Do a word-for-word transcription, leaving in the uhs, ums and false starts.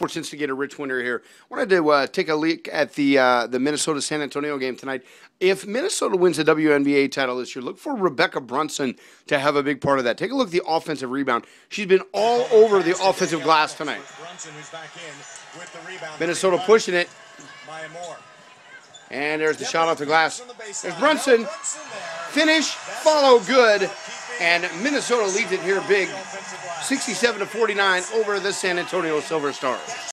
Sports Instigator Rich Winter here. Wanted to uh, take a look at the uh, the Minnesota San Antonio game tonight. If Minnesota wins the W N B A title this year, look for Rebekkah Brunson to have a big part of that. Take a look at the offensive rebound. She's been all over the offensive glass tonight. Minnesota pushing it. And there's the shot off the glass. There's Brunson. Finish, follow good. And Minnesota leads it here big, sixty-seven to forty-nine over the San Antonio Silver Stars.